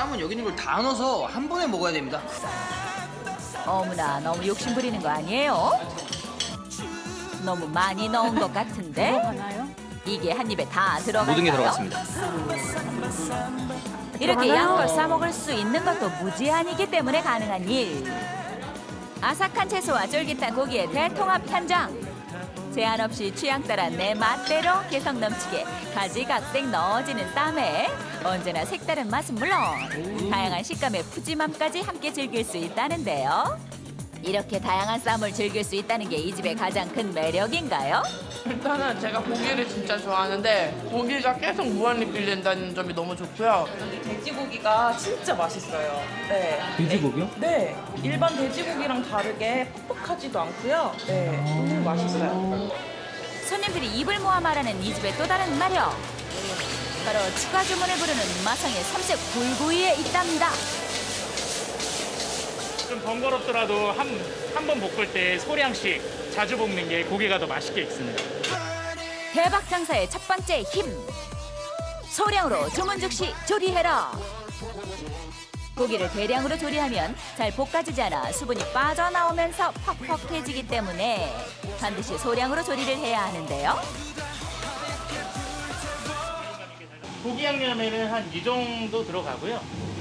쌈은 여기 있는 걸 다 넣어서 한 번에 먹어야 됩니다. 어머나, 너무 욕심 부리는 거 아니에요? 너무 많이 넣은 것 같은데? 들어가나요? 이게 한 입에 다 들어갈까요? 모든 게 들어갔습니다. 이렇게 양껏 싸먹을 수 있는 것도 무제한이기 때문에 가능한 일. 아삭한 채소와 쫄깃한 고기의 대통합 현장. 제한 없이 취향 따라 내 맛대로 개성 넘치게 가지각색 넣어지는 쌈에 언제나 색다른 맛은 물론 다양한 식감의 푸짐함까지 함께 즐길 수 있다는데요. 이렇게 다양한 쌈을 즐길 수 있다는 게 이 집의 가장 큰 매력인가요? 일단은 제가 고기를 진짜 좋아하는데 고기가 계속 무한리필 된다는 점이 너무 좋고요. 돼지고기가 진짜 맛있어요. 네. 돼지고기요? 네. 일반 돼지고기랑 다르게 퍽퍽하지도 않고요. 네. 너무 맛있어요. 손님들이 입을 모아 말하는 이 집의 또 다른 매력. 바로 추가 주문을 부르는 마성의 삼색 불구이에 있답니다. 좀 번거롭더라도 한 번 볶을 때 소량씩 자주 볶는 게 고기가 더 맛있게 익습니다. 대박 장사의 첫 번째 힘. 소량으로 주문 즉시 조리해라. 고기를 대량으로 조리하면 잘 볶아지지 않아 수분이 빠져나오면서 퍽퍽해지기 때문에 반드시 소량으로 조리를 해야 하는데요. 고기 양념에는 한 이 정도 들어가고요.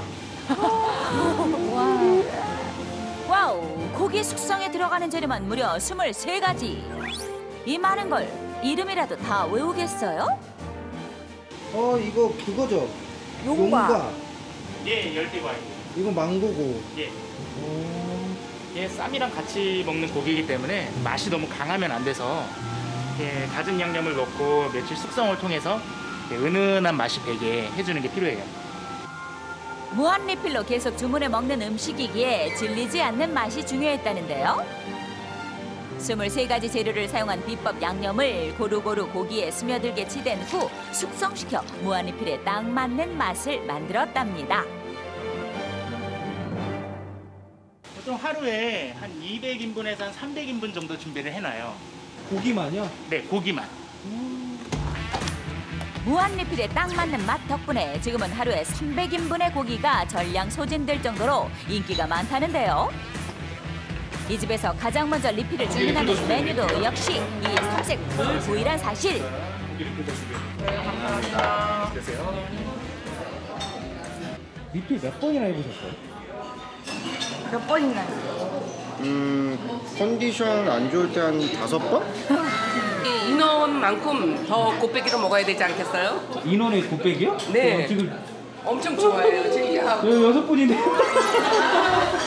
와우, 고기 숙성에 들어가는 재료만 무려 23가지. 이 많은 걸 이름이라도 다 외우겠어요? 이거 그거죠? 용과. 예, 열대과일. 이거 망고고. 예. 예, 쌈이랑 같이 먹는 고기이기 때문에 맛이 너무 강하면 안 돼서 예, 갖은 양념을 넣고 며칠 숙성을 통해서 예, 은은한 맛이 배게 해주는 게 필요해요. 무한 리필로 계속 주문해 먹는 음식이기에 질리지 않는 맛이 중요했다는데요. 23가지 재료를 사용한 비법 양념을 고루고루 고기에 스며들게 치댄 후 숙성시켜 무한 리필에 딱 맞는 맛을 만들었답니다. 보통 하루에 한 200인분에서 한 300인분 정도 준비를 해놔요. 고기만요? 네, 고기만. 무한 리필에 딱 맞는 맛 덕분에 지금은 하루에 300인분의 고기가 전량 소진될 정도로 인기가 많다는데요. 이 집에서 가장 먼저 리필을 주문하는 메뉴도 역시 이 삼색 불구이란 사실. 리필 몇 번이나 해보셨어요? 몇 번이나? 컨디션 안 좋을 때 한 5번? 인원만큼 더 곱빼기로 먹어야 되지 않겠어요? 인원의 곱빼기요? 네. 지금 엄청 좋아해요, 즐겨하고. 6분인데.